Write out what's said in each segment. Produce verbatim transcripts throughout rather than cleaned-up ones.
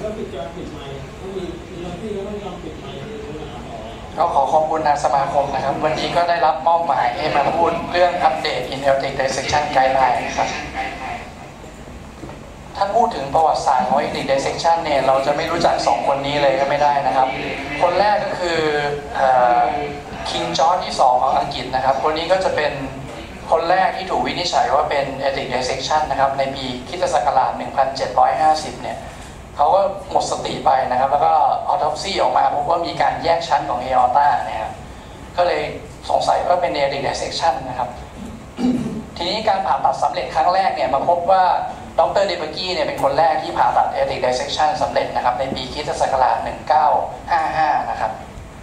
ก็ปิดจอปิดไมค์ต้องมีมีบางที่ก็ต้องยอมปิดไมค์ก็ขอขอบคุณทางสมาคมนะครับวันนี้ก็ได้รับมอบหมายให้มาพูดเรื่องอัปเดต Intellectual Dissection Guideline นะครับถ้าพูดถึงประวัติศาสตร์ของ Intellectual Dissection เนี่ยเราจะไม่รู้จักสองคนนี้เลยก็ไม่ได้นะครับคนแรกก็คือคิงจอร์จที่สองของอังกฤษนะครับคนนี้ก็จะเป็นคนแรกที่ถูกวินิจฉัยว่าเป็น Intellectual Dissection นะครับในปีคริสตศักราชหนึ่งพันเจ็ดร้อยห้าสิบเนี่ยเขาก็หมดสติไปนะครับแล้วก็ออโตปซีออกมาพบว่ามีการแยกชั้นของ aorta นะครับก็เลยสงสัยว่าเป็น Intellectual Dissection นะครับ ทีนี้การผ่าตัดสำเร็จครั้งแรกเนี่ยมาพบว่าดรเดเบอร์กี้เนี่ยเป็นคนแรกที่ผ่าตัด Intellectual Dissection สำเร็จนะครับในปีคริสตศักราชหนึ่งพันเก้าร้อยห้าสิบห้านะครับ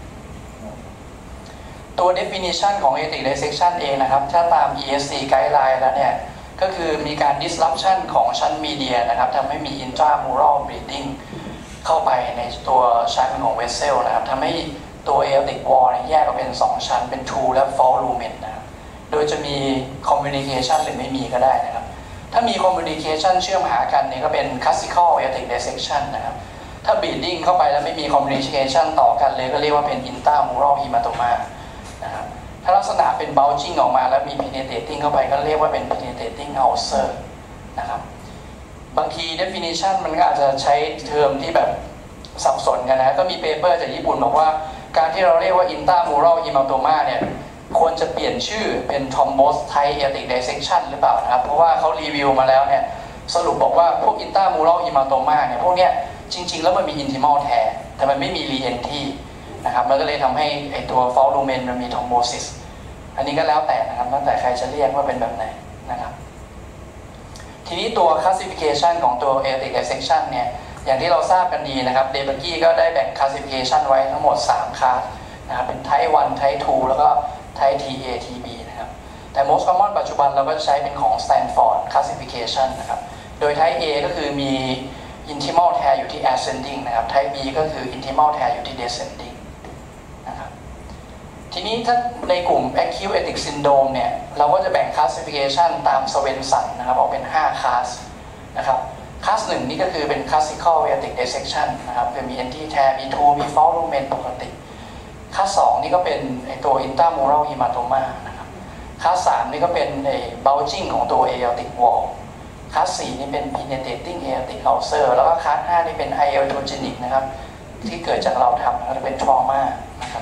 ตัว definition ของ Intellectual Dissection เองนะครับถ้าตาม อี เอส ซี Guideline แล้วเนี่ยก็คือมีการ disruption ของชั้นมีเดียนะครับทำให้มี intramural bleeding เข้าไปในตัวชั้นของ vessel นะครับทำให้ตัว aortic wall แยกออกเป็นสองชั้นเป็น true และ false lumen นะครับโดยจะมี communication หรือไม่มีก็ได้นะครับถ้ามี communication เชื่อมหากันเนี่ยก็เป็น classical aortic dissection นะครับถ้า bleeding เข้าไปแล้วไม่มี communication ต่อกันเลยก็เรียกว่าเป็น intramural hematoma นะครับถ้าลักษณะเป็น bulging ออกมาแล้วมี penetrating เข้าไปก็เรียกว่าเป็น penetrating ulcer นะครับบางที definition มันก็อาจจะใช้เทอมที่แบบสับสนกันนะก็มีเปเปอร์จากญี่ปุ่นบอกว่าการที่เราเรียกว่า intramural hematoma เนี่ยควรจะเปลี่ยนชื่อเป็น thrombus type aortic dissection หรือเปล่านะครับเพราะว่าเขารีวิวมาแล้วเนี่ยสรุปบอกว่าพวก intramural hematoma เนี่ยพวกเนี้ยจริงๆแล้วมันมี intimal tear แต่มันไม่มี re-entry นะครับมันก็เลยทำให้ไอตัว false lumen มันมี thrombosis อันนี้ก็แล้วแต่นะครับแล้วแต่ใครจะเรียกว่าเป็นแบบไหนนะครับทีนี้ตัว classification ของตัว aortic dissection เนี่ยอย่างที่เราทราบกันดีนะครับเดเบอร์กี้ก็ได้แบ่ง classification ไว้ทั้งหมดสามคลาสนะครับเป็น type วัน type ทู แล้วก็ type ที เอ ที บี นะครับแต่ most common ปัจจุบันเราก็จะใช้เป็นของ Stanford classification นะครับโดย type A ก็คือมี intimal tear อยู่ที่ ascending นะครับ type B ก็คือ intimal tear อยู่ที่ descending นะครับทีนี้ถ้าในกลุ่ม acute aortic syndrome เนี่ยเราก็จะแบ่ง classification ตามสเวนสันนะครับออกเป็นห้าคลาสนะครับคลาสหนึ่งนี่ก็คือเป็น classical aortic dissection นะครับคือมี entry tear มี ทู มี false lumen ปกติคลาสสองนี่ก็เป็นไอตัว intramural hematoma นะครับคลาสสามนี่ก็เป็นไอ bulging ของตัว aortic wall คลาสสี่นี่เป็น penetrating aortic ulcer แล้วก็คลาสห้านี่เป็น iatrogenic นะครับที่เกิดจากเราทำแล้วเป็น trauma นะครับ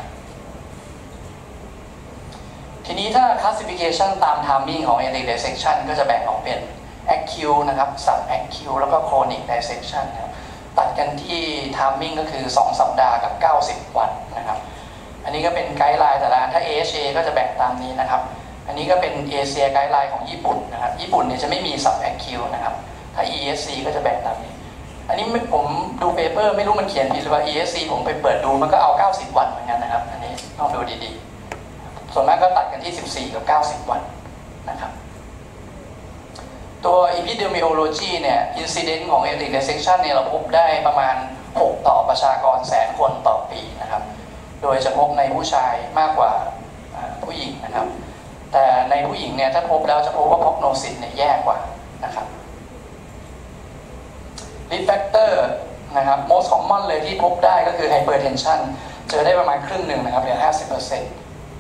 ทีนี้ถ้า classification ตาม timing ของ aortic dissection ก็จะแบ่งออกเป็น acute นะครับ sub acute แล้วก็ chronic dissection นะครับตัดกันที่ timing ก็คือสองสัปดาห์กับเก้าสิบวันนะครับอันนี้ก็เป็นไกด์ไลน์แต่ละถ้า เอ เอช เอ ก็จะแบ่งตามนี้นะครับอันนี้ก็เป็นเอเชียไกด์ไลน์ของญี่ปุ่นนะครับญี่ปุ่นเนี่ยจะไม่มี sub acute นะครับถ้า อี เอส ซี ก็จะแบ่งตามนี้อันนี้ผมดูเปเปอร์ไม่รู้มันเขียนผิดหรือว่า อี เอส ซี ผมไปเปิดดูมันก็เอาเก้าสิบวันเหมือนกันนะครับอันนี้ต้องดูดีๆส่วนมากก็ตัดกันที่สิบสี่กับเก้าสิบวันนะครับตัว epidemiology เนี่ย incidence ของ aortic dissection เนี่ยเราพบได้ประมาณหกต่อประชากรแสนคนต่อปีนะครับโดยจะพบในผู้ชายมากกว่าผู้หญิงนะครับแต่ในผู้หญิงเนี่ยถ้าพบแล้วจะพบว่า prognosis เนี่ยแย่กว่านะครับ risk factor นะครับ most common เลยที่พบได้ก็คือ hypertension เจอได้ประมาณครึ่งหนึ่งนะครับเหลือ ห้าสิบเปอร์เซ็นต์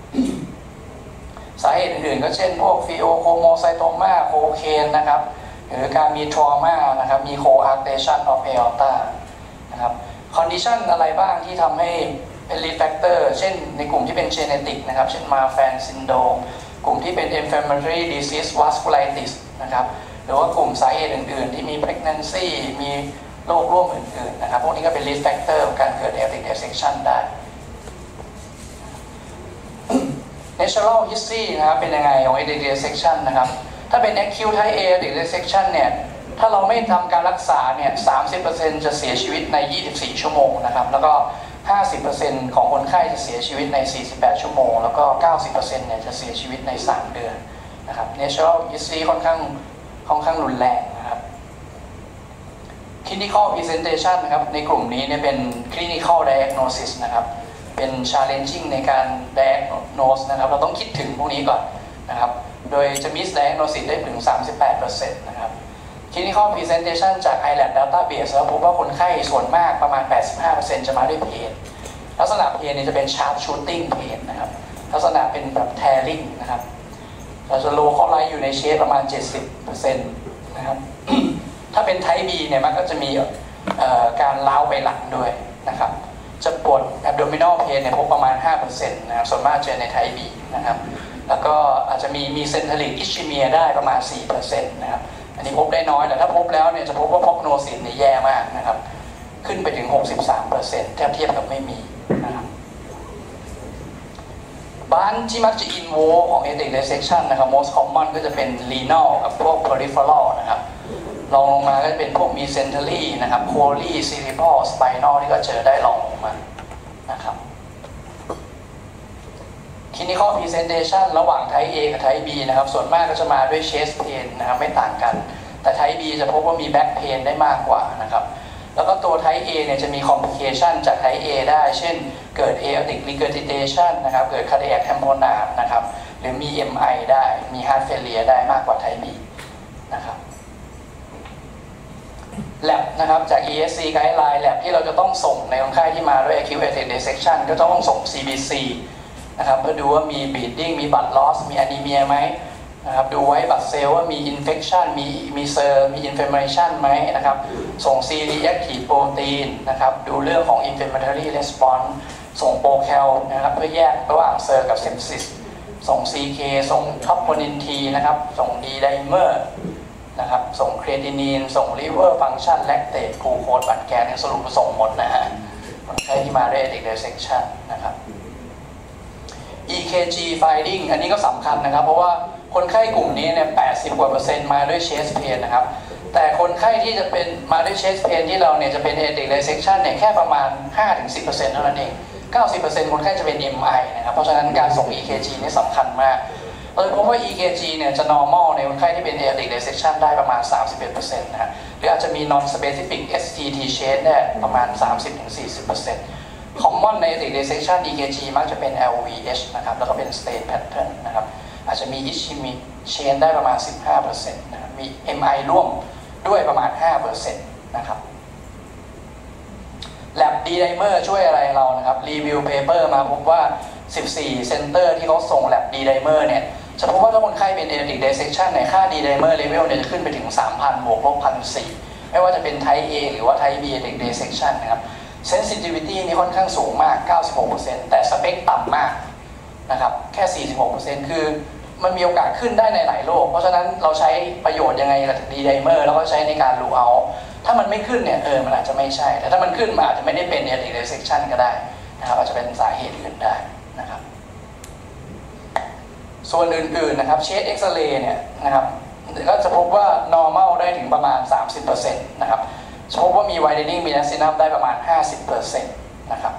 สาเหตุอื่นๆก็เช่นพวก pheochromocytoma โคเคนนะครับหรือการมี trauma นะครับมี coarctation of aorta นะครับ condition อะไรบ้างที่ทำให้เป็น risk factor เช่นในกลุ่มที่เป็น genetic นะครับเช่น Marfan syndrome กลุ่มที่เป็น inflammatory disease vasculitis นะครับหรือว่ากลุ่มสาเหตุอื่นๆที่มี pregnancy มีโรคร่วมอื่นๆนะครับพวกนี้ก็เป็น risk factor ของการเกิด aortic dissection ได้ natural history นะครับเป็นยังไงของ aortic dissection นะครับถ้าเป็น acute type A aortic dissection เนี่ยถ้าเราไม่ทำการรักษาเนี่ย สามสิบเปอร์เซ็นต์ จะเสียชีวิตในยี่สิบสี่ชั่วโมงนะครับแล้วก็ ห้าสิบเปอร์เซ็นต์ ของคนไข้จะเสียชีวิตในสี่สิบแปดชั่วโมงแล้วก็ เก้าสิบเปอร์เซ็นต์ เนี่ยจะเสียชีวิตในสามเดือนนะครับ natural history ค่อนข้างค่อนข้างรุนแรงนะครับ clinical presentation นะครับในกลุ่มนี้เนี่ยเป็น clinical diagnosis นะครับเป็น challenging ในการ diagnose นะครับเราต้องคิดถึงพวกนี้ก่อนนะครับโดยจะ miss diagnosis ได้ถึง สามสิบแปดเปอร์เซ็นต์ นะครับ เค Clinical Presentation จาก ไอ แลบ Database แล้วพบว่าคนไข้ส่วนมากประมาณ แปดสิบห้าเปอร์เซ็นต์ จะมาด้วยเพนลักษณะเพนเนี่ยจะเป็น sharp shooting pain นะครับลักษณะเป็นแบบ tearing นะครับเราจะโลคอลไลท์อยู่ในเชสประมาณ เจ็ดสิบเปอร์เซ็นต์ นะครับ ถ้าเป็น Type B เนี่ยมันก็จะมีการล้าวไปหลังด้วยนะครับจะปวด abdominal pain เนี่ยพบประมาณ ห้าเปอร์เซ็นต์ นะครับส่วนมากเจอใน Type B นะครับแล้วก็อาจจะมีมี centric ischemia ได้ประมาณ สี่เปอร์เซ็นต์ นะครับอันนี้พบได้น้อยแต่ถ้าพบแล้วเนี่ยจะพบว่า prognosis เนี่ยแย่มากนะครับขึ้นไปถึง หกสิบสามเปอร์เซ็นต์ แทบเทียบกับไม่มีนะครับบ้านที่มักจะ involve ของ aortic dissection นะครับ most common ก็จะเป็น renal กับพวก peripheral นะครับรองลงมาก็จะเป็นพวก mesentery นะครับ chorly cerebral spinal ที่ก็เจอได้รองลงมานะครับ clinical presentation ระหว่าง type A กับ type B นะครับส่วนมากก็จะมาด้วย chest pain นะครับไม่ต่างกันแต่ type B จะพบว่ามี back pain ได้มากกว่านะครับแล้วก็ตัว type A เนี่ยจะมี complication จาก type A ได้เช่นเกิด aortic regurgitation นะครับเกิด cardiac tamponade นะครับหรือมี เอ็ม ไอ ได้มี heart failure ได้มากกว่า type B นะครับ lab นะครับจาก อี เอส ซี guideline lab ที่เราจะต้องส่งในคนไข้ที่มาด้วย acute aortic dissection ก็ต้องส่ง ซี บี ซี นะครับเพื่อดูว่ามี bleeding มี blood loss มี anemia ไหมนะครับดูไว้บัตรเซลล์ว่ามี infection มีมีเซอร์มี inflammation ไหมนะครับส่ง C reactive protein นะครับดูเรื่องของ inflammatory response ส่งโปรแคลนะครับเพื่อแยกระหว่างเซอร์กับ sepsis ส่ง ซี เค ส่ง troponin T นะครับส่ง D dimer นะครับส่ง creatinine ส่ง liver function lactate glucose บัตรแกนสรุปส่งหมดนะฮะคนไข้ที่มาด้วย aortic dissection นะครับ อี เค จี finding อันนี้ก็สำคัญนะครับเพราะว่าคนไข้กลุ่มนี้เนี่ย แปดสิบกว่าเปอร์เซ็นต์มาด้วย chest pain นะครับแต่คนไข้ที่จะเป็นมาด้วย chest pain ที่เราเนี่ยจะเป็น aortic dissection เนี่ยแค่ประมาณ ห้าถึงสิบเปอร์เซ็นต์ เท่านั้นเอง เก้าสิบเปอร์เซ็นต์ คนไข้จะเป็น เอ็ม ไอ นะครับเพราะฉะนั้นการส่ง อี เค จี นี่สำคัญมากเลยเพราะว่า อี เค จี เนี่ยจะ normal ในคนไข้ที่เป็น aortic dissection ได้ประมาณ สามสิบเอ็ดเปอร์เซ็นต์ นะฮะหรืออาจจะมี non specific เอส ที ที chest ได้ประมาณ สามสิบถึงสี่สิบเปอร์เซ็นต์common ใน aortic dissection อี เค จี มักจะเป็น แอล วี เอช นะครับแล้วก็เป็น stain pattern นะครับอาจจะมี ischemic chain ได้ประมาณ สิบห้าเปอร์เซ็นต์ นะครับมี เอ็ม ไอ ร่วมด้วยประมาณ ห้าเปอร์เซ็นต์ นะครับ lab D dimer ช่วยอะไรเรานะครับรีวิว paper มาพบว่า สิบสี่ center ที่เขาส่ง lab D dimer เนี่ยจะพบว่าถ้าคนไข้เป็น aortic dissection เนี่ยค่า D dimer level เนี่ยจะขึ้นไปถึง สามพัน บวกลบ หนึ่งพันสี่ร้อย ไม่ว่าจะเป็น type A หรือว่า type B aortic dissection นะครับsensitivity นี่ค่อนข้างสูงมาก เก้าสิบหกเปอร์เซ็นต์ แต่สเปคต่ำมากนะครับแค่ สี่สิบหกเปอร์เซ็นต์ คือมันมีโอกาสขึ้นได้ในหลายโรคเพราะฉะนั้นเราใช้ประโยชน์ยังไงกับ D dimer แล้วก็ใช้ในการ rule out ถ้ามันไม่ขึ้นเนี่ยเออมันอาจจะไม่ใช่แต่ถ้ามันขึ้นมันอาจจะไม่ได้เป็น aortic dissection ก็ได้นะครับอาจจะเป็นสาเหตุอื่นได้นะครับส่วนอื่นๆนะครับเชส X-ray เนี่ยนะครับก็จะพบว่า normal ได้ถึงประมาณ สามสิบเปอร์เซ็นต์ นะครับพบว่ามี widening meniscus ได้ประมาณ ห้าสิบเปอร์เซ็นต์ นะครับ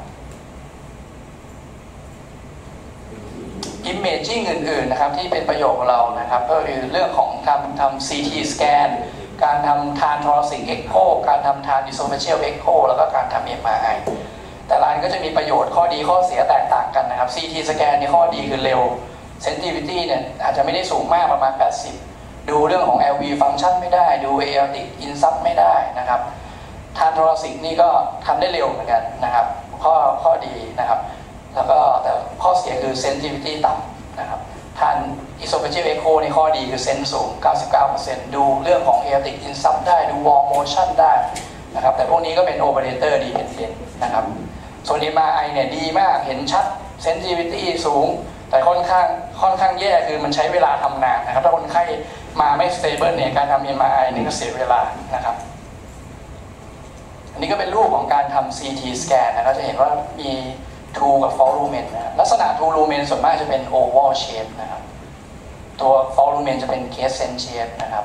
imaging อื่นๆนะครับที่เป็นประโยชน์ของเรานะครับก็คือเรื่องของการทำ ซี ที scan การทำ trans thoracic echo การทำ trans esophageal echo แล้วก็การทำ เอ็ม อาร์ ไอ แต่ละอันก็จะมีประโยชน์ข้อดีข้อเสียแตกต่างกันนะครับ ซี ที scan นี่ข้อดีคือเร็ว sensitivity เนี่ยอาจจะไม่ได้สูงมากประมาณ แปดสิบดูเรื่องของ แอล วี function ไม่ได้ดู aortic insult ไม่ได้นะครับทานโทรซิกนี่ก็ทำได้เร็วเหมือนกันนะครับข้อข้อดีนะครับแล้วก็แต่ข้อเสียคือ sensitivity ต่ำนะครับทาน esophageal echo ในข้อดีคือเซนส์สูง เก้าสิบเก้าเปอร์เซ็นต์ ดูเรื่องของ aortic insult ได้ดู wall motion ได้นะครับแต่พวกนี้ก็เป็น operator dependent นะครับส่วน เอ็ม อาร์ ไอ เนี่ยดีมากเห็นชัด sensitivity สูงแต่ค่อนข้างค่อนข้างแย่คือมันใช้เวลาทำนานนะครับถ้าคนไข้มาไม่ stable เนี่ยการทำ เอ็ม อาร์ ไอ เนี่ยก็เสียเวลานะครับอันนี้ก็เป็นรูปของการทำ ซี ที scan นะครับจะเห็นว่ามี ทู กับ false lumen นะลักษณะ ทู lumen ส่วนมากจะเป็น oval shape นะครับตัว false lumen จะเป็น crescent shape นะครับ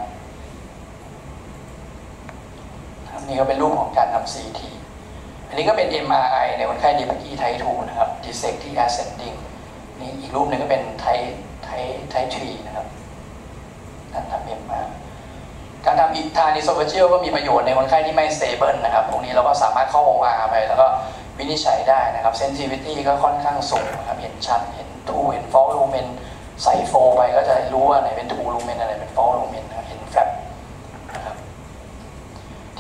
อันนี้ก็เป็นรูปของการทำ ซี ที อันนี้ก็เป็น เอ็ม อาร์ ไอ ในคนไข้ Deepakey Type ทู นะครับ dissect ที่ ascending นี่อีกรูปหนึ่งก็เป็น Type Type Type ทรี นะครับการทำ เอ็ม อาร์ การทำอิทานิโซเฟเชียลก็มีประโยชน์ในคนไข้ที่ไม่ stable นะครับพวกนี้เราก็สามารถเข้า โอ อาร์ ไปแล้วก็วินิจฉัยได้นะครับ sensitivity ก็ค่อนข้างสูงนะครับเห็นชัดเห็น ทู เห็น false lumen ใส่โฟไปก็จะรู้ว่าไหนเป็น ทู lumen อะไรเป็น false lumen นะครับเห็น flap นะครับ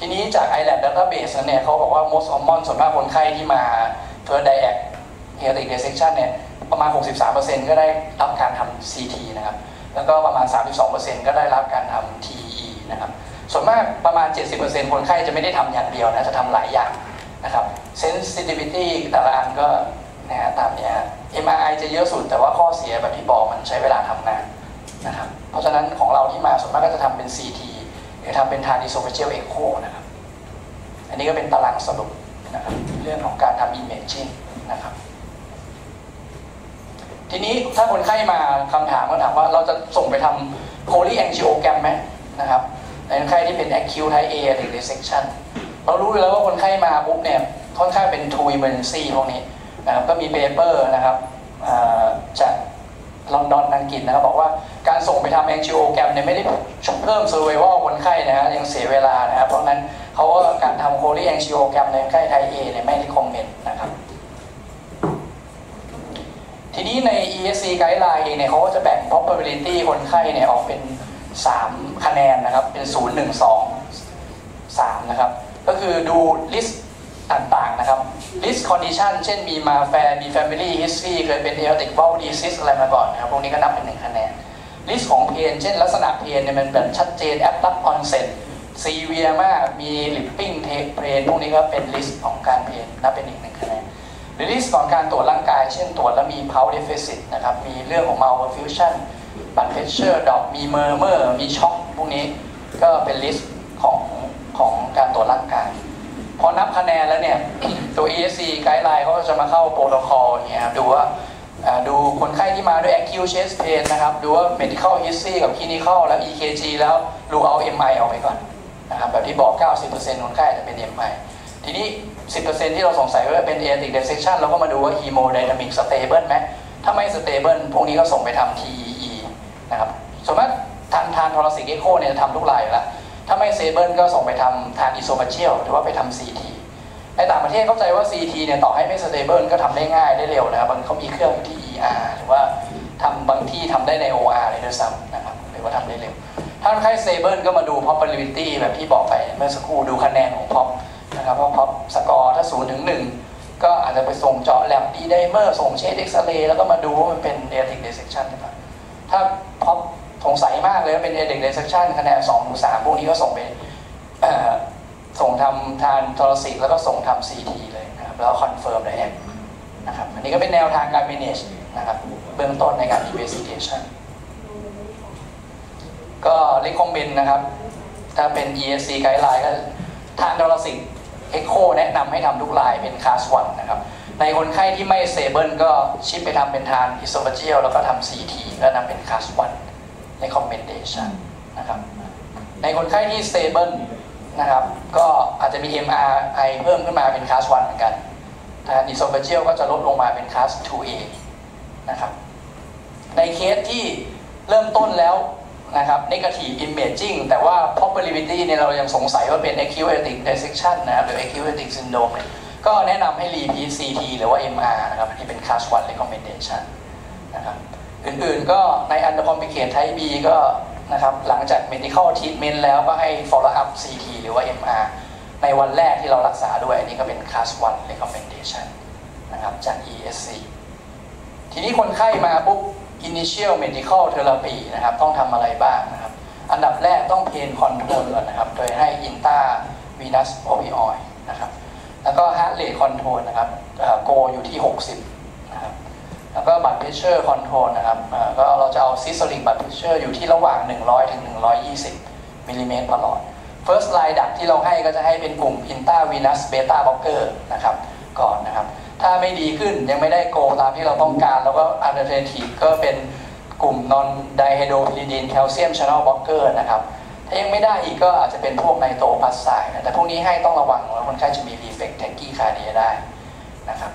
ทีนี้จาก ไอ แลบ Database นั้นเนี่ยเขาบอกว่า most common ส่วนมากคนไข้ที่มา first direct aortic dissection เนี่ยประมาณ หกสิบสามเปอร์เซ็นต์ ก็ได้รับการทำ ซี ที นะครับแล้วก็ประมาณ สามสิบสองเปอร์เซ็นต์ ก็ได้รับการทำ ที อี นะครับส่วนมากประมาณ เจ็ดสิบเปอร์เซ็นต์ คนไข้จะไม่ได้ทำอย่างเดียวนะจะทำหลายอย่างนะครับ sensitivity แต่ละอันก็นะฮะตามนี้ เอ็ม อาร์ ไอ จะเยอะสุดแต่ว่าข้อเสียแบบที่บอกมันใช้เวลาทำนานนะครับเพราะฉะนั้นของเราที่มาส่วนมากก็จะทำเป็น ซี ที หรือทำเป็น transesophageal echo นะครับอันนี้ก็เป็นตารางสรุปนะครับเรื่องของการทำ imaging นะครับทีนี้ถ้าคนไข้มาคำถามก็ถามว่าเราจะส่งไปทำ polyangiogram ไหมนะครับในคนไข้ที่เป็น acute type A aortic dissection เรารู้อยู่แล้วว่าคนไข้มาปุ๊บเนี่ยค่อนข้างเป็น true emergency พวกนี้นะครับก็มีเปเปอร์นะครับจากลอนดอนอังกฤษนะครับบอกว่าการส่งไปทำ angiogram เนี่ยไม่ได้เพิ่ม survival คนไข้นะฮะยังเสียเวลานะครับเพราะนั้นเขาว่าการทำ polyangiogram ในคนไข้ type A เนี่ยไม่ recommend นะครับทีนี้ใน อี เอส ซี Guideline เองเนี่ยเขาก็จะแบ่ง probability คนไข้เนี่ยออกเป็นสามคะแนนนะครับเป็นศูนย์ หนึ่ง สอง สามนะครับก็คือดู list ต่างๆนะครับ list condition เช่นมีมาแฟร์มี family history เคยเป็น aortic valve disease อะไรมาก่อนนะครับพวกนี้ก็นับเป็นหนึ่งคะแนน list ของ pain เช่นลักษณะ pain เนี่ยมันแบบชัดเจน abrupt onset severe มากมี lipping pain พวกนี้ก็เป็น list ของการ pain นับเป็นอีกหนึ่งคะแนนหรือ list ของการตรวจร่างกายเช่นตรวจแล้วมี pulse deficit นะครับมีเรื่องของ malperfusion blood pressure drop มี murmur มี shock พวกนี้ก็เป็น list ของของการตรวจร่างกายพอนับคะแนนแล้วเนี่ย ตัว อี เอส ซี Guideline เขาก็จะมาเข้าโปรโตคอลอย่างเงี้ยดูว่าดูคนไข้ที่มาด้วย acute chest pain นะครับดูว่า medical history กับ clinical แล้ว อี เค จี แล้วดูเอา เอ็ม ไอ ออกไปก่อนนะครับแบบที่บอก เก้าสิบเปอร์เซ็นต์ คนไข้จะเป็น เอ็ม ไอ ทีนี้ สิบเปอร์เซ็นต์ ที่เราสงสัยว่าเป็น aortic dissection เราก็มาดูว่า hemodynamic stable ไหมถ้าไม่ stable พวกนี้ก็ส่งไปทำ ที อี นะครับส่วนมากทางทาง thoracic echo เนี่ยจะทำทุกรายอยู่แล้วถ้าไม่ stable ก็ส่งไปทำ transesophageal หรือว่าไปทำ ซี ที ในต่างประเทศเข้าใจว่า ซี ที เนี่ยต่อให้ไม่ stable ก็ทำได้ง่ายได้เร็วนะครับบางเขามีเครื่องอยู่ที่ อี อาร์ หรือว่าทำบางที่ทำได้ใน โอ อาร์ เลยด้วยซ้ำนะครับหรือว่าทำได้เร็วถ้าคนไข้ stable ก็มาดู probability แบบที่บอกไปเมื่อสักครู่ดูคะแนนของ pop นะครับเพราะ pop สกอร์ถ้าศูนย์ถึงหนึ่งก็อาจจะไปส่งเจาะแลบดีไดเมอร์ส่งเช็คเอ็กซเรย์แล้วก็มาดูว่ามันเป็น aortic dissection หรือเปล่าถ้า pop สงสัยมากเลยว่าเป็น aortic dissection คะแนนสองถึงสามพวกนี้ก็ส่งไปส่งทำทานทอร์ซิกแล้วก็ส่งทำ ซี ที เลยนะครับแล้วคอนเฟิร์มได้แอดนะครับอันนี้ก็เป็นแนวทางการ manage นะครับเบื้องต้นในการ investigation ก็ recommend นะครับถ้าเป็น อี เอส ซี Guideline ก็ทานทอร์ซิก Echo แนะนำให้ทำทุกรายเป็น Class วันนะครับในคนไข้ที่ไม่ stable ก็ชิปไปทำเป็นทาน esophageal แล้วก็ทำ ซี ที ก็นำเป็น Class วัน recommendation นะครับในคนไข้ที่ stableนะครับก็อาจจะมี เอ็ม อาร์ ไอ เพิ่มขึ้นมาเป็น Class วันเหมือนกันทาง esophageal ก็จะลดลงมาเป็น Class ทู เอ นะครับในเคสที่เริ่มต้นแล้วนะครับ negative imaging แต่ว่า probability เนี่ยเรายังสงสัยว่าเป็น acute aortic dissection นะครับหรือ acute aortic syndrome เนี่ยก็แนะนำให้ repeat ซี ที หรือว่า เอ็ม อาร์ นะครับที่เป็น Class วัน recommendation นะครับอื่นๆก็ใน undercomplicate type B ก็นะครับหลังจาก medical treatment แล้วก็ให้ follow up ซี ที หรือว่า เอ็ม อาร์ ในวันแรกที่เรารักษาด้วยอันนี้ก็เป็น Class วัน recommendation นะครับจาก อี เอส ซี ทีนี้คนไข้มาปุ๊บ initial medical therapy นะครับต้องทำอะไรบ้างนะครับอันดับแรกต้อง pain control ก่อนนะครับโดยให้ intravenous opioid นะครับแล้วก็ heart rate control นะครับโกอยู่ที่หกสิบนะครับแล้วก็ blood pressure control นะครับก็เราจะเอา systolic blood pressure อยู่ที่ระหว่างหนึ่งร้อยถึงหนึ่งร้อยยี่สิบมิลลิเมตรต่อหลอด first line ดักที่เราให้ก็จะให้เป็นกลุ่ม intravenous beta blocker นะครับก่อนนะครับถ้าไม่ดีขึ้นยังไม่ได้โกตามที่เราต้องการแล้วก็ alternative ก็เป็นกลุ่ม non dihydropyridine calcium channel blocker นะครับถ้ายังไม่ได้อีกก็อาจจะเป็นพวกไนโตรพลัสไซด์แต่พวกนี้ให้ต้องระวังว่าคนไข้จะมี reflex tachycardia ได้นะครับ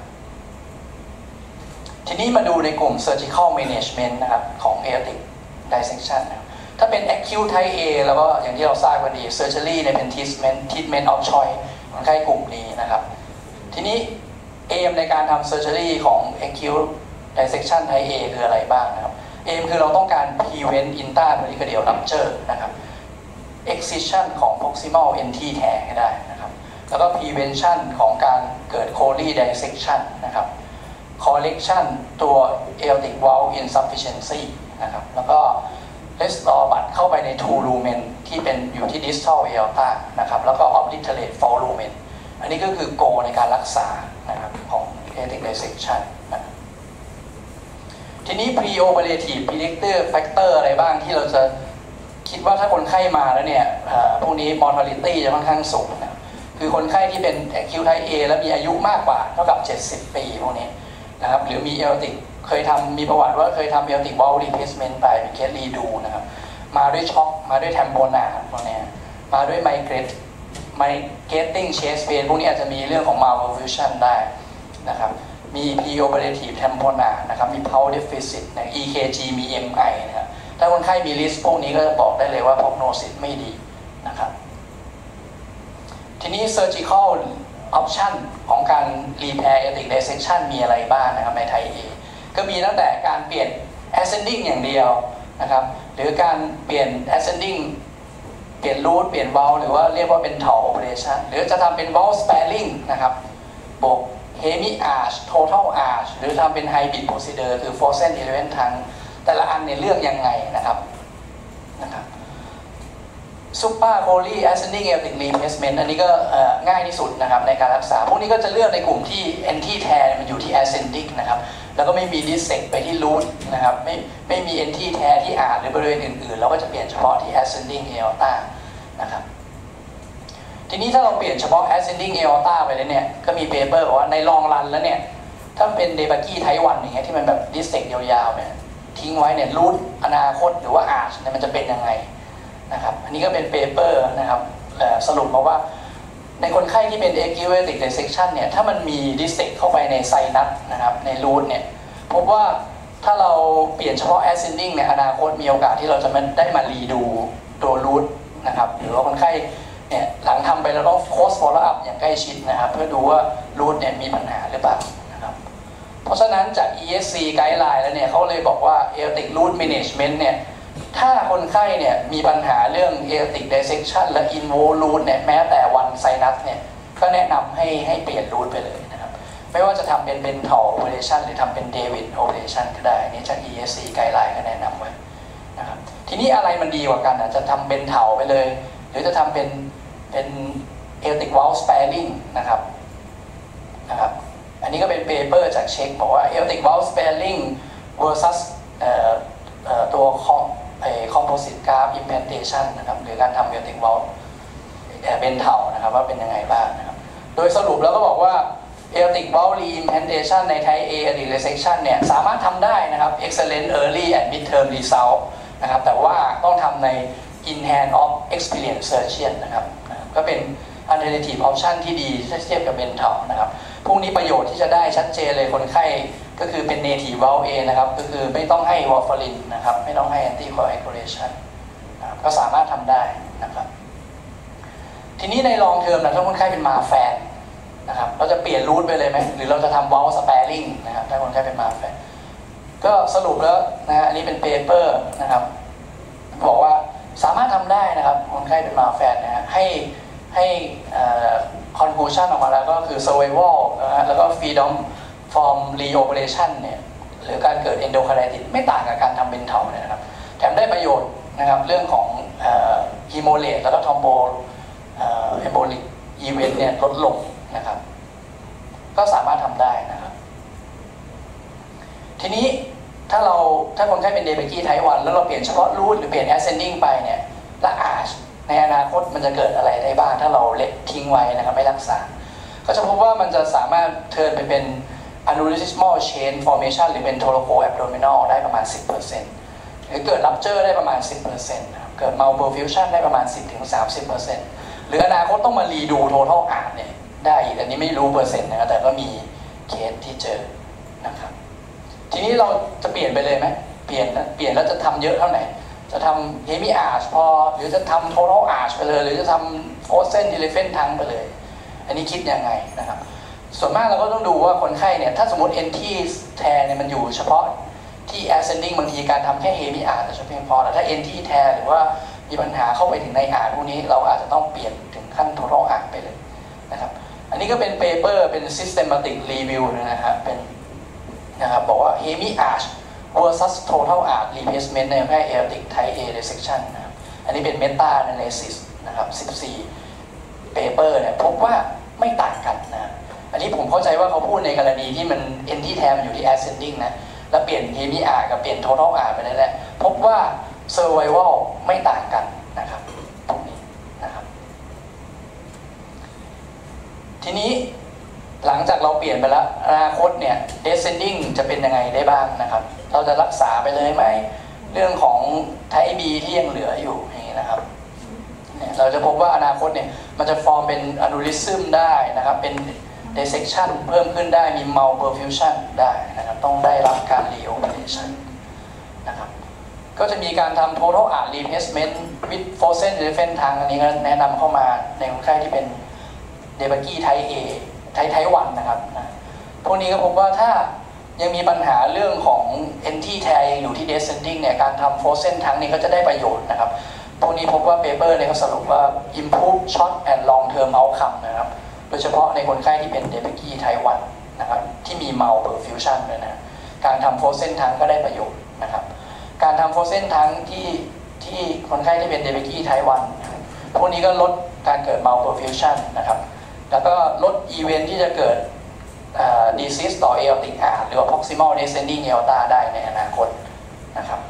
ทีนี้มาดูในกลุ่ม surgical management นะครับของ aortic dissection นะครับถ้าเป็น acute type A แล้วก็อย่างที่เราทราบกันดี surgery เนี่ยเป็น treatment treatment of choice คนไข้กลุ่มนี้นะครับทีนี้เอมในการทำ surgery ของ acute dissection type A คืออะไรบ้างนะครับเอมคือเราต้องการ prevent intrapericardial rupture นะครับ excision ของ proximal nt tear ให้ได้นะครับแล้วก็ prevention ของการเกิด chole dissection นะครับ correction ตัว aortic valve insufficiency นะครับแล้วก็ restore บัตรเข้าไปใน true lumen ที่เป็นอยู่ที่ distal aorta นะครับแล้วก็ obliterate false lumen อันนี้ก็คือ goal ในการรักษานะครับของ aortic dissection นะครับทีนี้ preoperative predictor factor อะไรบ้างที่เราจะคิดว่าถ้าคนไข้มาแล้วเนี่ยพวกนี้ mortality จะค่อนข้างสูงนะคือคนไข้ที่เป็น acute type A แล้วมีอายุมากกว่าเท่ากับเจ็ดสิบปีพวกนี้นะครับหรือมี aortic เคยทำมีประวัติว่าเคยทำ aortic valve replacement ไปเป็นเคสรีดูนะครับมาด้วยช็อคมาด้วย tamponade พวกนี้มาด้วย migrate migrating chest pain พวกนี้อาจจะมีเรื่องของ malperfusion ได้นะครับมี preoperative tamponade นะครับมี pulse deficit นะ อี เค จี มี เอ็ม ไอ นะครับถ้าคนไข้มี risk พวกนี้ก็จะบอกได้เลยว่า prognosis ไม่ดีนะครับทีนี้ surgical option ของการ repair aortic dissection มีอะไรบ้างนะครับในไทย A ก็มีตั้งแต่การเปลี่ยน ascending อย่างเดียวนะครับหรือการเปลี่ยน ascending เปลี่ยน root เปลี่ยน valve หรือว่าเรียกว่าเป็น tau operation หรือจะทำเป็น valve sparing นะครับบวก hemi arch total arch หรือทำเป็น hybrid procedure คือ frozen eleven ทั้งแต่ละอันเนี่ยเลือกยังไงนะครับนะครับ Super Chole Ascending Aortic Replacement อันนี้ก็ง่ายที่สุดนะครับในการรักษาพวกนี้ก็จะเลือกในกลุ่มที่ anti tear มันอยู่ที่ ascending นะครับแล้วก็ไม่มี dissect ไปที่ root นะครับไม่ไม่มี anti tear ที่อาจหรือบริเวณอื่นๆเราก็จะเปลี่ยนเฉพาะที่ ascending aorta นะครับทีนี้ถ้าเราเปลี่ยนเฉพาะ ascending aorta ไปแล้วเนี่ยก็มี paper บอกว่าใน long run แล้วเนี่ยถ้าเป็น Debaki Type วันอย่างเงี้ยที่มันแบบ dissect ยาวๆเนี่ยทิ้งไว้เนี่ย root อนาคตหรือว่า arch เนี่ยมันจะเป็นยังไงนะครับอันนี้ก็เป็นเปเปอร์นะครับสรุปมาว่าในคนไข้ที่เป็น acute aortic dissection เนี่ยถ้ามันมี dissect เข้าไปในไซนัสนะครับใน root เนี่ยพบว่าถ้าเราเปลี่ยนเฉพาะ ascending ในอนาคตมีโอกาสที่เราจะได้มารีดูตัว root นะครับหรือว่าคนไข้เนี่ยหลังทำไปเราต้อง close follow up อย่างใกล้ชิดนะครับเพื่อดูว่า root เนี่ยมีปัญหาหรือเปล่านะครับเพราะฉะนั้นจาก อี เอส ซี guideline แล้วเนี่ยเขาเลยบอกว่า aortic root management เนี่ยถ้าคนไข้เนี่ยมีปัญหาเรื่อง aortic dissection และ involve root เนี่ยแม้แต่วันไซนัสเนี่ยก็แนะนำให้ให้เปลี่ยน root ไปเลยนะครับไม่ว่าจะทำเป็นเป็น tau operation หรือทำเป็น David operation ก็ได้นี่จาก อี เอส ซี guideline ก็แนะนำไว้นะครับทีนี้อะไรมันดีกว่ากันอ่ะจะทำเป็น tau ไปเลยหรือจะทำเป็นเป็น aortic valve sparing นะครับนะครับอันนี้ก็เป็น paper จากเช็คบอกว่า aortic valve sparing versus เอ่อเอ่อตัว composite graft implantation นะครับหรือการทำ aortic valve เป็นเทานะครับว่าเป็นยังไงบ้างนะครับโดยสรุปแล้วก็บอกว่า aortic valve reimplantation ใน Type A aortic dissection เนี่ยสามารถทำได้นะครับ excellent early and midterm result นะครับแต่ว่าต้องทำใน in hand of experienced surgeon นะครับก็เป็น alternative option ที่ดีถ้าเทียบกับเป็นเทานะครับพวกนี้ประโยชน์ที่จะได้ชัดเจนเลยคนไข้ก็คือเป็น native valve A นะครับก็คือไม่ต้องให้ warfarin นะครับไม่ต้องให้ anticoagulation นะครับก็สามารถทำได้นะครับทีนี้ใน long term นะถ้าคนไข้เป็นมาแฟนนะครับเราจะเปลี่ยนรูทไปเลยไหมหรือเราจะทำ valve sparing นะครับถ้าคนไข้เป็นมาแฟนก็สรุปแล้วนะฮะอันนี้เป็น paper นะครับบอกว่าสามารถทำได้นะครับคนไข้เป็นมาแฟนนะฮะให้ให้ conclusion ออกมาแล้วก็คือ survival นะฮะแล้วก็ freedom from reoperation เนี่ยหรือการเกิด endocarditis ไม่ต่างกับการทำเป็นเทาเนี่ยนะครับแถมได้ประโยชน์นะครับเรื่องของ hemorrhage แล้วก็ thrombo embolic event เนี่ยลดลงนะครับก็สามารถทำได้นะครับทีนี้ถ้าเราถ้าคนไข้เป็น Debaki Type วันแล้วเราเปลี่ยนเฉพาะ root หรือเปลี่ยน ascending ไปเนี่ยและ arch ในอนาคตมันจะเกิดอะไรได้บ้างถ้าเราเล็กทิ้งไว้นะครับไม่รักษาก็จะพบว่ามันจะสามารถเทิร์นไปเป็น aneurysmal chain formation หรือเป็น thoracoabdominal ได้ประมาณ สิบเปอร์เซ็นต์ หรือเกิด rupture ได้ประมาณ สิบเปอร์เซ็นต์ นะครับเกิด malperfusion ได้ประมาณ สิบถึงสามสิบเปอร์เซ็นต์ หรืออนาคตต้องมารีดู total arch เนี่ยได้อีกอันนี้ไม่รู้เปอร์เซ็นต์นะครับแต่ก็มีเคสที่เจอนะครับทีนี้เราจะเปลี่ยนไปเลยไหมเปลี่ยนเปลี่ยนแล้วจะทำเยอะเท่าไหร่จะทำ hemi arch พอหรือจะทำ total arch ไปเลยหรือจะทำ frozen elephant ทั้งไปเลยอันนี้คิดยังไงนะครับส่วนมากเราก็ต้องดูว่าคนไข้เนี่ยถ้าสมมติ anti tear เนี่ยมันอยู่เฉพาะที่ ascending บางทีการทำแค่ hemi arch จะเพียงพอแต่ถ้า anti tear หรือว่ามีปัญหาเข้าไปถึงในอาร์ตพวกนี้เราอาจจะต้องเปลี่ยนถึงขั้น total art ไปเลยนะครับอันนี้ก็เป็นเปเปอร์เป็น systematic review นะฮะเป็นนะครับบอกว่า hemi arch versus total art replacement ในแพทย์ aortic type A dissection นะครับอันนี้เป็น meta analysis นะครับสิบสี่เปเปอร์เนี่ยพบว่าไม่ต่างกันนะอันนี้ผมเข้าใจว่าเขาพูดในกรณีที่มัน end ที่แทมอยู่ที่ ascending นะแล้วเปลี่ยน hemi arch กับเปลี่ยน total art ไปนั่นแหละพบว่า survival ไม่ต่างกันนะครับตรงนี้นะครับทีนี้หลังจากเราเปลี่ยนไปแล้วอนาคตเนี่ย descending จะเป็นยังไงได้บ้างนะครับเราจะรักษาไปเลยไหมเรื่องของ type B ที่ยังเหลืออยู่อย่างนี้นะครับเนี่ยเราจะพบว่าอนาคตเนี่ยมันจะฟอร์มเป็น aneurysm ได้นะครับเป็น dissection เพิ่มขึ้นได้มี malperfusion ได้นะครับต้องได้รับการ reoperation นะครับก็จะมีการทำ total art replacement with frozen elephant ทางอันนี้ก็แนะนำเข้ามาในคนไข้ที่เป็น เดบากี้ type A ไทไทวันนะครับพวกนี้ก็พบว่าถ้ายังมีปัญหาเรื่องของ anti tear อยู่ที่ descending เนี่ยการทำ frozen ทั้งนี้ก็จะได้ประโยชน์นะครับพวกนี้พบว่าเปเปอร์เนี่ยเขาสรุปว่า improve short and long term outcome นะครับโดยเฉพาะในคนไข้ที่เป็น เดบากี้ type วันนะครับที่มี malperfusion ด้วยนะการทำ frozen ทั้งก็ได้ประโยชน์นะครับการทำ frozen ทั้งที่ที่คนไข้ที่เป็น เดบากี้ type วันพวกนี้ก็ลดการเกิด malperfusion นะครับแล้วก็ลดอีเวนท์ที่จะเกิด disease ต่อ aortic arch หรือว่า proximal descending aorta ได้ในอนาคตนะครับ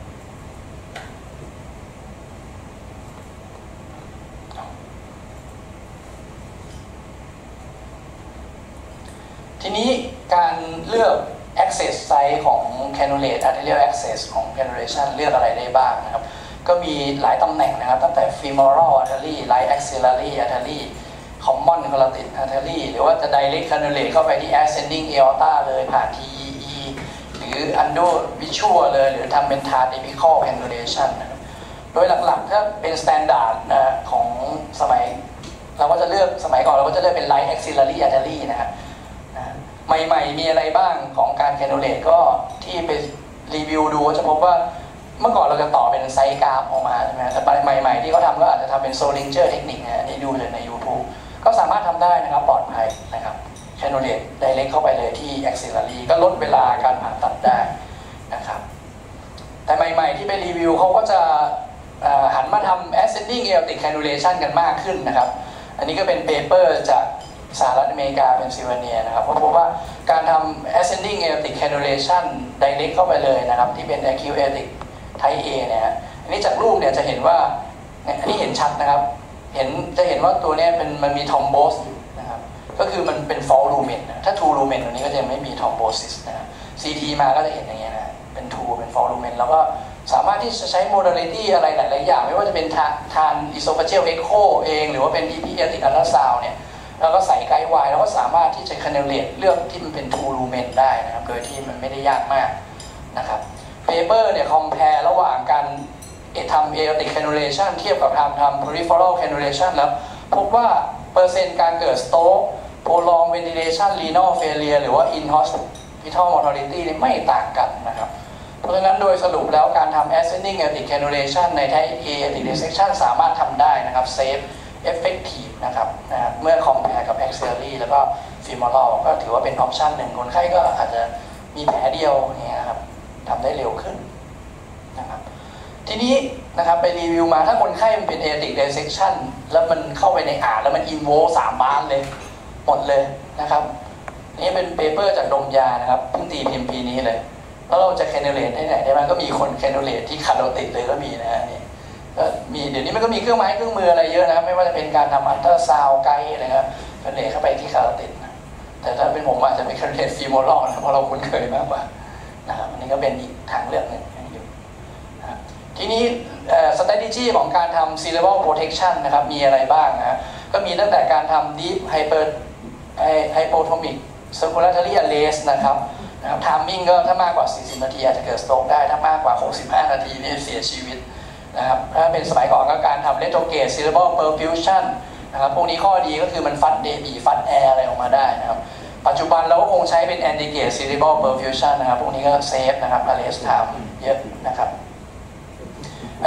ทีนี้การเลือก access site ของ cannulate arterial access ของ cannulation เลือกอะไรได้บ้างนะครับก็มีหลายตำแหน่งนะครับตั้งแต่ femoral artery right axillary artery common carotid artery หรือว่าจะ direct cannulate เข้าไปที่ ascending aorta เลยผ่าน ที อี อี หรือ endovisual เลยหรือทำเป็น transapical cannulation นะครับโดยหลักๆถ้าเป็น standard นะของสมัยเราก็จะเลือกสมัยก่อนเราก็จะเลือกเป็น right axillary artery นะครับใหม่ๆมีอะไรบ้างของการ cannulate ก็ที่ไปรีวิวดูจะพบว่าเมื่อก่อนเราจะต่อเป็นไซส์กราฟออกมาใช่ไหมแต่ใหม่ๆที่เขาทำก็อาจจะทำเป็น Solinger Technique นะอันนี้ดูเลยใน YouTubeก็สามารถทำได้นะครับปลอดภัยนะครับ cannulate direct เข้าไปเลยที่ axillary ก็ลดเวลาการผ่าตัดได้นะครับแต่ใหม่ๆที่ไปรีวิวเขาก็จะหันมาทำ ascending aortic cannulation กันมากขึ้นนะครับอันนี้ก็เป็นเปเปอร์จากสหรัฐอเมริกาเป็นซิลเวเนียนะครับเพราะพบว่าการทำ ascending aortic cannulation direct เข้าไปเลยนะครับที่เป็น acute aortic type A เนี่ยอันนี้จากรูปเนี่ยจะเห็นว่าอันนี้เห็นชัดนะครับเห็นจะเห็นว่าตัวนี้เป็นมันมีทอมโบสนะครับก็คือมันเป็น false lumen ถ้า true lumen ตัวนี้ก็จะไม่มีทอมโบซิสนะครับ ซี ที มาก็จะเห็นอย่างเงี้ยนะเป็น true เป็น false lumen แล้วก็สามารถที่จะใช้ modality อะไรหลายๆอย่างไม่ว่าจะเป็นทาน esophageal echo เองหรือว่าเป็น ดี พี aortic ultrasound เนี่ยแล้วก็ใส่ไกด์ไวน์แล้วก็สามารถที่จะ cannulate เลือกที่มันเป็น true lumen ได้นะครับโดยที่มันไม่ได้ยากมากนะครับเปเปอร์เนี่ย compare ระหว่างการทำ aortic cannulation เทียบกับทำทำ peripheral cannulation แล้วพบว่าเปอร์เซ็นต์การเกิด stroke prolonged ventilation renal failure หรือว่า in-hospital mortality ไม่ต่างกันนะครับเพราะฉะนั้นโดยสรุปแล้วการทำ ascending aortic cannulation ใน type A aortic dissection สามารถทำได้นะครับ safe effective นะครับนะเมื่อ compare กับ axillary แล้วก็ femoral ก็ถือว่าเป็นออปชันหนึ่งคนไข้ก็อาจจะมีแผลเดียวเนี่ยครับทำได้เร็วขึ้นนะครับทีนี้นะครับไปรีวิวมาถ้าคนไข้มันเป็น aortic dissection แล้วมันเข้าไปในอาร์แล้วมัน involve สามบ้านเลยหมดเลยนะครับนี่เป็นเปเปอร์จากดมยานะครับเพิ่งตีพิมพ์ปีนี้เลยแล้วเราจะ cannulate ได้ไหนได้ไหมก็มีคน cannulate ที่คาร์โรติดเลยก็มีนะฮะนี่ก็มีเดี๋ยวนี้มันก็มีเครื่องไม้เครื่องมืออะไรเยอะนะครับไม่ว่าจะเป็นการทำอัลตราซาวด์ไกด์อะไรครับ cannulate เข้าไปที่คาร์โรติดนะแต่ถ้าเป็นผมอาจจะไม่ cannulate femoral นะเพราะเราคุ้นเคยมากกว่านะครับอันนี้ก็เป็นอีกทางเลือกหนึ่งทีนี้ strategy ของการทำ cerebral protection นะครับมีอะไรบ้างนะก็มีตั้งแต่การทำ deep hyper hypotomic circulatory arrest นะครับนะครับ timing ก็ถ้ามากกว่าสี่สิบนาทีอาจจะเกิด stroke ได้ถ้ามากกว่าหกสิบห้านาทีนี่เสียชีวิตนะครับถ้าเป็นสมัยก่อนก็การทำ retrograde cerebral perfusion นะครับพวกนี้ข้อดีก็คือมันฟัดเดบีฟัดแอร์อะไรออกมาได้นะครับปัจจุบันเราก็คงใช้เป็น anti-gate cerebral perfusion นะครับพวกนี้ก็เซฟนะครับ arrest time เยอะนะครับอันนี้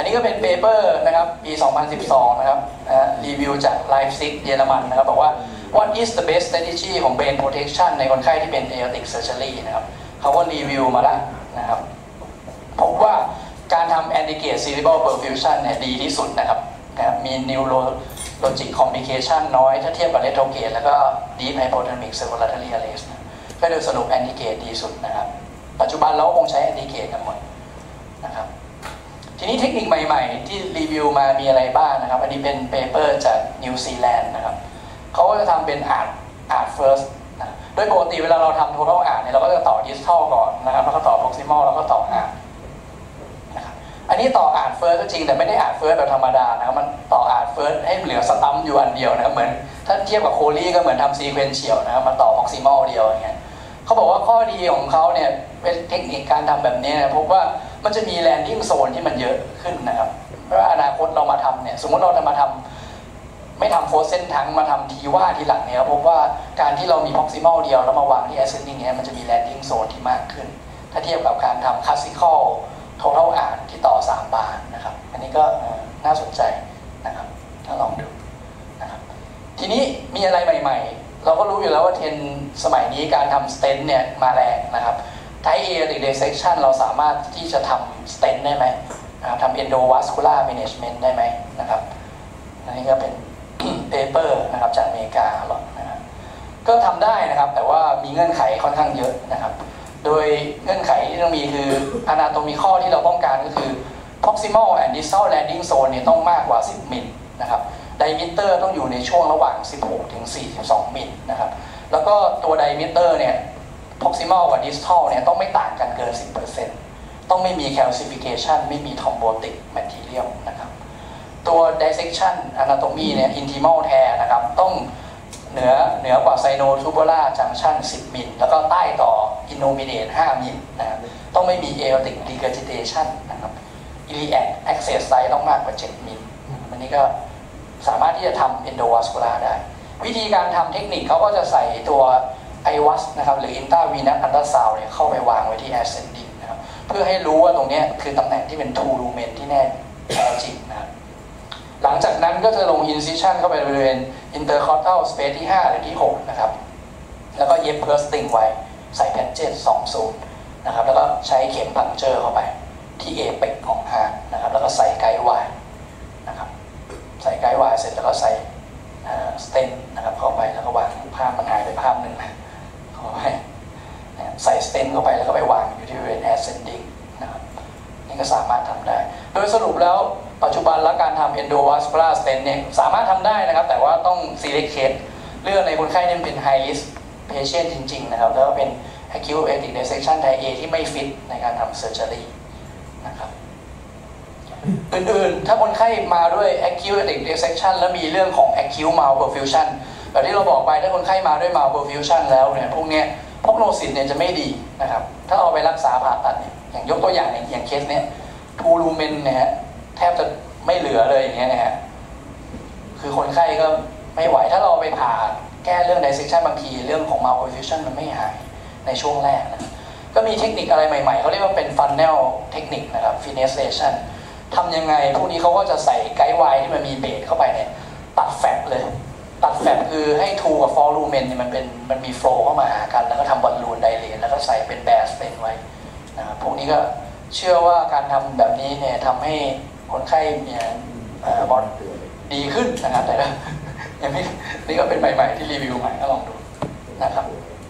นี้ก็เป็นเปเปอร์นะครับปี สองพันสิบสอง นะครับรีวิวจาก Leipzig เยอรมันนะครับบอกว่า what is the best strategy ของ brain protection ในคนไข้ที่เป็น aortic surgery นะครับเขาก็รีวิวมาแล้วนะครับพบว่าการทำ anti-gate cerebral perfusion เนี่ยดีที่สุดนะครับมี neurologic complication น้อยถ้าเทียบกับ retrograde แล้วก็ deep hypothalamic circulatory arrest ก็โดยสรุป anti-gate ดีสุดนะครับปัจจุบันเราคงใช้ anti-gate กันหมดนะครับทีนี้เทคนิคใหม่ๆที่รีวิวมามีอะไรบ้างนะครับอันนี้เป็นเปเปอร์จากนิวซีแลนด์นะครับเขาก็จะทำเป็น art art first นะโดยปกติเวลาเราทำ total art เนี่ยเราก็จะต่อ distal ก่อนนะครับแล้วก็ต่อ proximal แล้วก็ต่อ art นะครับอันนี้ต่อ art first ก็จริงแต่ไม่ได้ art first แบบธรรมดานะครับมันต่อ art first ให้เหลือสตัมป์อยู่อันเดียวนะครับเหมือนถ้าเทียบกับโคลี่ก็เหมือนทำ sequential นะครับมาต่อ proximal เดียวอย่างเงี้ยเขาบอกว่าข้อดีของเขาเนี่ยเป็นเทคนิคการทำแบบนี้นะพบว่ามันจะมีแลนดิ้งโซนที่มันเยอะขึ้นนะครับเพราะว่าอนาคตเรามาทำเนี่ยสมมติเราจะมาทำไม่ทำโฟร์เซนทั้งมาทำทีว่าทีหลังเนี่ยพบว่าการที่เรามี proximal เดียวแล้วมาวางที่ ascending เนี่ยมันจะมีแลนดิ้งโซนที่มากขึ้นถ้าเทียบกับการทำ classical total art ที่ต่อสามบานนะครับอันนี้ก็น่าสนใจนะครับถ้าลองดูนะครับทีนี้มีอะไรใหม่ๆเราก็รู้อยู่แล้วว่าเทรนสมัยนี้การทำสเตนต์เนี่ยมาแรงนะครับไทป์ A หรือ dissection เราสามารถที่จะทำสเตนต์ได้ไหมทำ endovascular management ได้ไหมนะครับอันนี้ก็เป็น เปเปอร์นะครับจากอเมริกาหรอกนะครับก็ทำได้นะครับแต่ว่ามีเงื่อนไขค่อนข้างเยอะนะครับโดยเงื่อนไขที่ต้องมีคือ anatomical ที่เราต้องการก็คือ proximal and distal landing zone เนี่ยต้องมากกว่าสิบมิลนะครับไดมิเตอร์ต้องอยู่ในช่วงระหว่างสิบหกถึงสี่สิบสองมิลนะครับแล้วก็ตัวไดมิเตอร์เนี่ย proximal กับ distal เนี่ยต้องไม่ต่างกันเกิน สิบเปอร์เซ็นต์ ต้องไม่มี calcification ไม่มี thrombotic material นะครับตัว dissection anatomy เนี่ย intimal tear นะครับต้องเหนือเหนือกว่า sinotubular junction สิบมิลแล้วก็ใต้ต่อ innominate ห้ามิลนะครับต้องไม่มี aortic regurgitation นะครับ iliac access site ต้องมากกว่าเจ็ดมิลอันนี้ก็สามารถที่จะทำ endovascular ได้วิธีการทำเทคนิคเขาก็จะใส่ตัว ไอ ดับเบิลยู เอส นะครับหรือ intravenous ultrasound เนี่ยเข้าไปวางไว้ที่ ascending นะครับเพื่อให้รู้ว่าตรงนี้คือตำแหน่งที่เป็น true lumen ที่แน่แท้จริงนะครับหลังจากนั้นก็จะลง incision เข้าไปบริเวณ intercostal space ที่ห้าหรือที่หกนะครับแล้วก็เย็บ pursing ไว้ใส่แพนเจตสองศูนย์นะครับแล้วก็ใช้เข็มพังเจอร์เข้าไปที่ apex ของฮาร์ทนะครับแล้วก็ใส่ไกด์ไวร์นะครับใส่ไกด์ไวร์เสร็จแล้วก็ใส่สเตนนะครับเข้าไปแล้วก็วางภาพมันหายไปภาพหนึ่งนะเข้าไปใส่สเตนเข้าไปแล้วก็ไปวางอยู่ที่บริเวณ ascending นะครับนี่ก็สามารถทำได้โดยสรุปแล้วปัจจุบันแล้วการทำ endovascular stent เนี่ยสามารถทำได้นะครับแต่ว่าต้อง select case เลือกในคนไข้ที่เป็น high risk patient จริงๆนะครับแล้วก็เป็น acute aortic dissection type A ที่ไม่ฟิตในการทำ surgery นะครับอื่นๆถ้าคนไข้มาด้วย acute aortic dissection แล้วมีเรื่องของ acute malperfusion แบบที่เราบอกไปถ้าคนไข้มาด้วย malperfusion แล้วเนี่ยพวกเนี้ย prognosis เนี่ยจะไม่ดีนะครับถ้าเอาไปรักษาผ่าตัดเนี่ยอย่างยกตัวอย่างอย่างเคสเนี้ย true lumen เนี่ยแทบจะไม่เหลือเลยอย่างเงี้ยนะฮะคือคนไข้ก็ไม่ไหวถ้าเราไปผ่าแก้เรื่อง dissection บางทีเรื่องของ malperfusion มันไม่หายในช่วงแรกนะก็มีเทคนิคอะไรใหม่ๆเขาเรียกว่าเป็น funnel เทคนิคนะครับ finessationทำยังไงพวกนี้เขาก็จะใส่ไกด์ไวร์ที่มันมีเบสเข้าไปเนี่ยตัดแฟบเลยตัดแฟบคือให้ทูกับฟอร์ลูเมนเนี่ยมันเป็นมันมีโฟล์เข้ามาหากันแล้วก็ทำบอลลูนไดเลนแล้วก็ใส่เป็นแบสเป็นไว้นะครับพวกนี้ก็เชื่อว่าการทำแบบนี้เนี่ยทำให้คนไข้เนี่ยบอลดีขึ้นนะครับแต่ละยังไม่นี่ก็เป็นใหม่ๆที่รีวิวใหม่ก็ลองดูนะครับ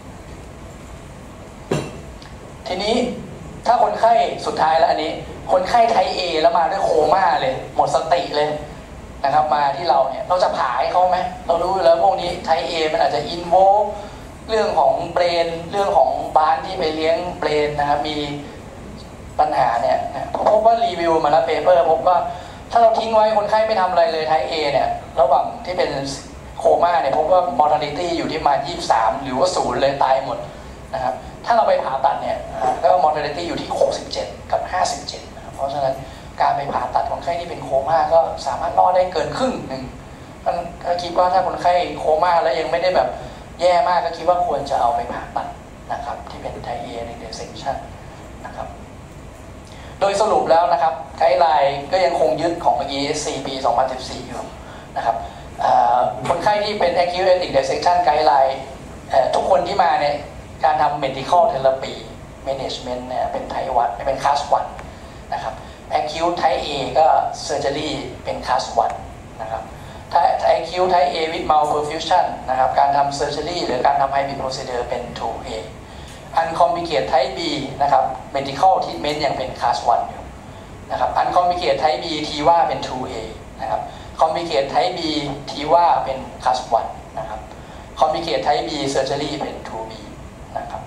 ทีนี้ถ้าคนไข้สุดท้ายแล้วอันนี้คนไข้ไทป์ A แล้วมาด้วยโคม่าเลยหมดสติเลยนะครับมาที่เราเนี่ยเราจะผ่าให้เขาไหมเรารู้อยู่แล้วพวกนี้ไทป์ A มันอาจจะอินโวเรื่องของเบรนเรื่องของบ้านที่ไปเลี้ยงเบรนนะครับมีปัญหาเนี่ยพบว่ารีวิวมาแล้วเปเปอร์พบว่าถ้าเราทิ้งไว้คนไข้ไม่ทำอะไรเลยไทป์ A เนี่ยระหว่างที่เป็นโคม่าเนี่ยพบว่า mortality อยู่ที่มายี่สิบสามหรือว่าศูนย์เลยตายหมดนะครับถ้าเราไปผ่าตัดเนี่ยก็ mortality อยู่ที่หกสิบเจ็ดกับห้าสิบเจ็ดนะครับเพราะฉะนั้นการไปผ่าตัดคนไข้ที่เป็นโคม่าก็สามารถรอดได้เกินครึ่งหนึ่งก็คิดว่าถ้าคนไข้โคม่าแล้วยังไม่ได้แบบแย่มากก็คิดว่าควรจะเอาไปผ่าตัดนะครับที่เป็นไทป์ A ใน dissection นะครับโดยสรุปแล้วนะครับไกด์ไลน์ก็ยังคงยึดของเมื่อกี้ ซี ปี สองพันสิบสี่ อยู่นะครับคนไข้ที่เป็น acute aortic dissection guideline ทุกคนที่มาเนี่ยการทำ medical therapy management เนี่ยเป็นไทป์วันเป็น class วันนะครับ acute type A ก็ surgery เป็น class วันนะครับถ้า acute type A with malperfusion นะครับการทำ surgery หรือการทำ hybrid procedure เป็น ทู เอ uncomplicated type B นะครับ medical treatment ยังเป็น class วันอยู่นะครับ uncomplicated type B ทีว่าเป็น ทู เอ นะครับ complicated type B ทีว่าเป็น class วันนะครับ complicated type B surgery เป็น ทู บี นะครับ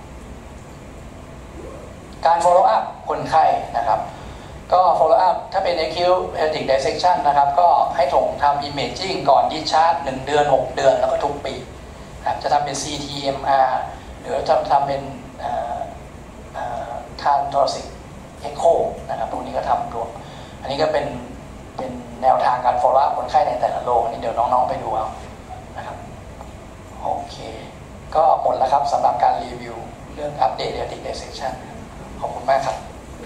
การ follow up คนไข้นะครับก็ follow up ถ้าเป็น acute aortic dissection นะครับก็ให้ส่งทำ imaging ก่อน discharge หนึ่งเดือนหกเดือนแล้วก็ทุกปีนะครับจะทำเป็น ซี ที เอ็ม อาร์ หรือจะทำเป็นทานทอร์ซิกเอ็กโคนะครับพวกนี้ก็ทำรวมอันนี้ก็เป็นเป็นแนวทางการ follow up คนไข้ในแต่ละโรคอันนี้เดี๋ยวน้องๆไปดูเอานะครับโอเคก็หมดแล้วครับสำหรับการรีวิวเรื่องอัปเดต aortic dissection ขอบคุณมากครับ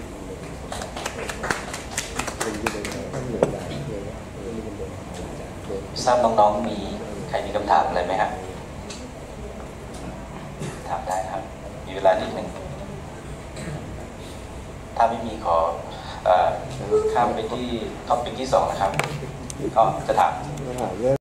ทราบน้องๆมีใครมีคำถามอะไรไหมครับถามได้ครับมีเวลานิดหนึ่งถ้าไม่มีขอข้ามไปที่ท็อปิกที่สองนะครับก็จะถาม